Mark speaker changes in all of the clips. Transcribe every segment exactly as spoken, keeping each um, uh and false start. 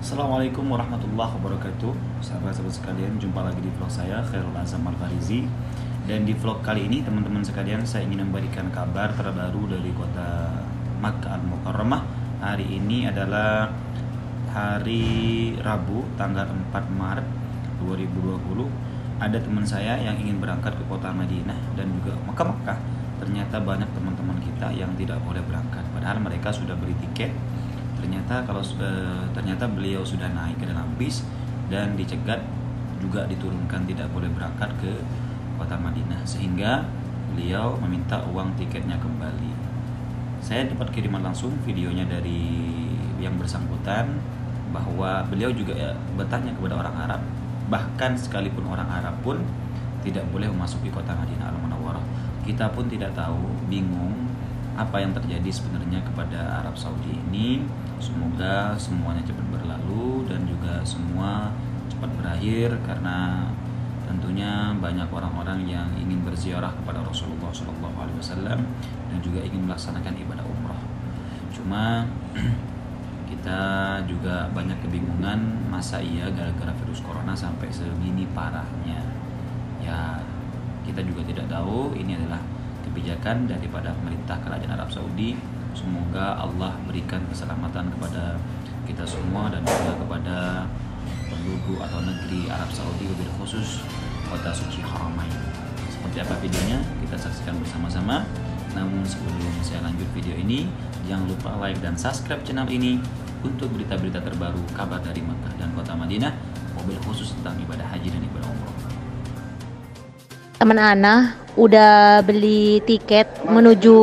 Speaker 1: Assalamualaikum warahmatullahi wabarakatuh. Sahabat-sahabat sekalian, jumpa lagi di vlog saya Khairul Azam Al-Farizi. Dan di vlog kali ini teman-teman sekalian, saya ingin memberikan kabar terbaru dari kota Makkah Al-Mukarramah. Hari ini adalah hari Rabu tanggal empat Maret dua ribu dua puluh. Ada teman saya yang ingin berangkat ke kota Madinah dan juga Makkah-Makkah. Ternyata banyak teman-teman kita yang tidak boleh berangkat, padahal mereka sudah beli tiket. Ternyata kalau uh, ternyata beliau sudah naik ke dalam bis dan dicegat, juga diturunkan tidak boleh berangkat ke kota Madinah, sehingga beliau meminta uang tiketnya kembali. Saya dapat kiriman langsung videonya dari yang bersangkutan, bahwa beliau juga ya, bertanya kepada orang Arab, bahkan sekalipun orang Arab pun tidak boleh memasuki kota Madinah Al-Munawwarah. Kita pun tidak tahu, bingung apa yang terjadi sebenarnya kepada Arab Saudi ini. Semoga semuanya cepat berlalu dan juga semua cepat berakhir, karena tentunya banyak orang-orang yang ingin berziarah kepada Rasulullah shallallahu alaihi wasallam dan juga ingin melaksanakan ibadah umrah. Cuma kita juga banyak kebingungan, masa iya gara-gara virus corona sampai segini parahnya. Ya, kita juga tidak tahu, ini adalah kebijakan daripada pemerintah kerajaan Arab Saudi. Semoga Allah berikan keselamatan kepada kita semua dan juga kepada penduduk atau negeri Arab Saudi, lebih khusus kota suci Haramain. Seperti apa videonya, kita saksikan bersama-sama. Namun sebelum saya lanjut video ini, jangan lupa like dan subscribe channel ini untuk berita-berita terbaru, kabar dari Makkah dan kota Madinah, mobil khusus tentang ibadah haji dan ibadah umroh.
Speaker 2: Teman Ana udah beli tiket menuju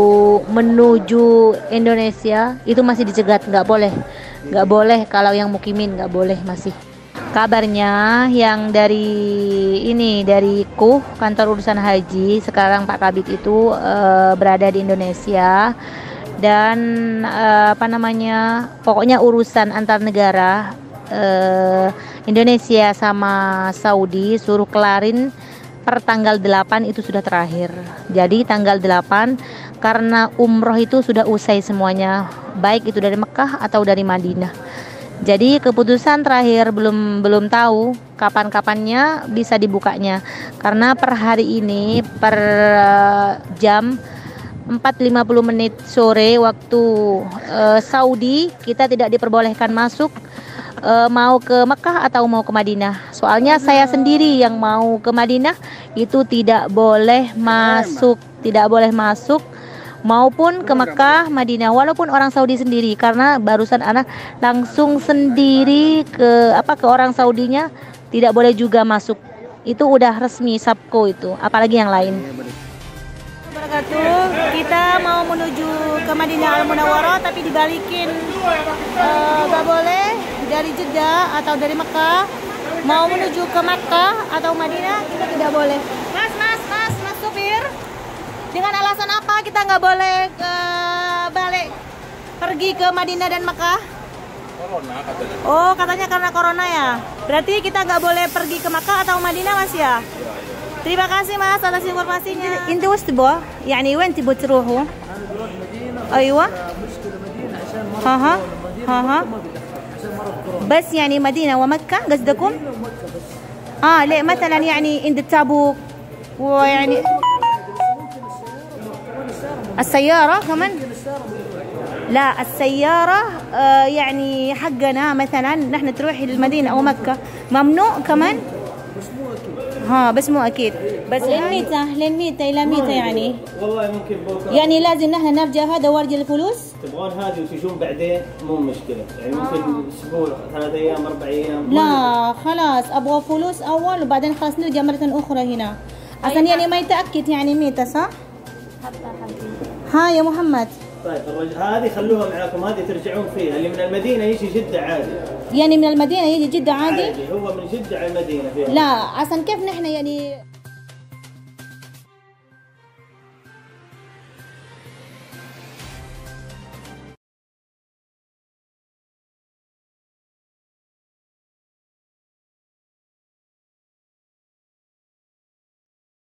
Speaker 2: menuju Indonesia, itu masih dicegat, nggak boleh nggak boleh kalau yang mukimin nggak boleh. Masih kabarnya yang dari ini dari K U H, kantor urusan haji sekarang, Pak Kabit itu uh, berada di Indonesia, dan uh, apa namanya pokoknya urusan antar negara uh, Indonesia sama Saudi suruh kelarin per tanggal delapan, itu sudah terakhir. Jadi tanggal delapan, karena umroh itu sudah usai semuanya, baik itu dari Mekah atau dari Madinah. Jadi keputusan terakhir belum belum tahu kapan-kapannya bisa dibukanya, karena per hari ini per uh, jam empat lima puluh menit sore waktu uh, Saudi, kita tidak diperbolehkan masuk Uh, mau ke Mekah atau mau ke Madinah. Soalnya saya sendiri yang mau ke Madinah itu tidak boleh masuk, tidak boleh masuk, maupun ke Mekah, Madinah, walaupun orang Saudi sendiri, karena barusan anak langsung sendiri ke apa ke orang Saudinya tidak boleh juga masuk. Itu udah resmi Sabko itu, apalagi yang lain. Kita mau menuju ke Madinah Al-Munawwarah, tapi dibalikin, uh, gak boleh dari Jeddah atau dari Mekah mau menuju ke Makkah atau Madinah, kita tidak boleh. Mas, mas, mas, mas supir, dengan alasan apa kita nggak boleh uh, balik pergi ke Madinah dan Mekah? Corona katanya. Oh, katanya karena corona ya. Berarti kita nggak boleh pergi ke Makkah atau Madinah, mas ya? Terima kasih mas atas informasinya. Inti وش تبغى؟ يعني وين تبغوا تروحوا؟ أيوة. ها ها ها ها. بس يعني مدينة ومكة قصدكم؟ آه ليه مثلا يعني عند التابوك ويعني السيارة كمان؟ لا السيارة آه يعني حقنا مثلا نحن تروح المدينة أو مكة ممنوع كمان؟ ها بس مو أكيد. بس لين ميتة لين ميتة إلى ميتة يعني
Speaker 3: والله ممكن بكرة.
Speaker 2: يعني لازم نحن نرجع هذا وارجع الفلوس.
Speaker 3: تبغون هذه وتجون بعدين مو مشكلة، يعني ممكن أسبوع ثلاث أيام أربع أيام.
Speaker 2: لا خلاص أبغى فلوس أول وبعدين خلاص نرجع مرة أخرى هنا. أصلا يعني ما يتأكد يعني ميتة صح؟ ها يا محمد.
Speaker 3: طيب الرج... هذه خلوها معاكم، هذه ترجعون فيها. اللي من المدينة يجي جدة عادي.
Speaker 2: يعني من المدينة يجي جدة عادي؟
Speaker 3: عادي، هو من جدة على المدينة فيها.
Speaker 2: لا أصلا كيف نحن يعني